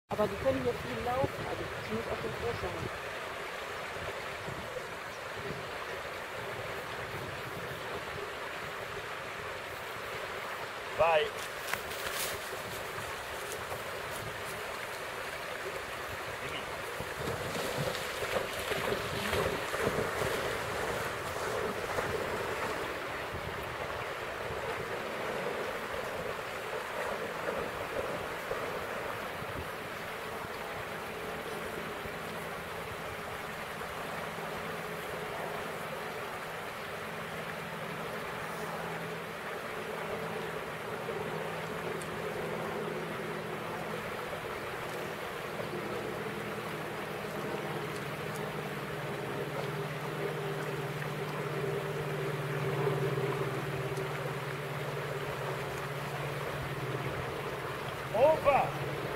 Aber die können hier viel laufen, also zumindest auf den größeren. Bye. Opa!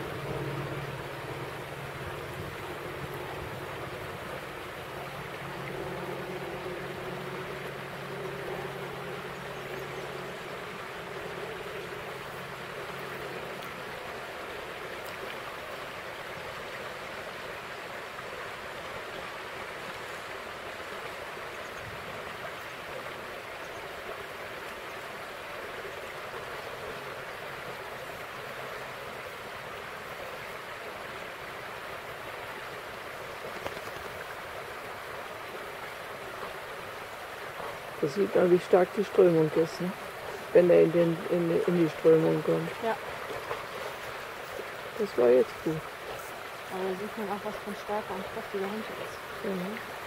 Da sieht man, wie stark die Strömung ist, ne? Wenn er in die Strömung kommt. Ja. Das war jetzt gut. Aber da sieht man auch, was für ein starker und kräftiger Hund er ist. Ja.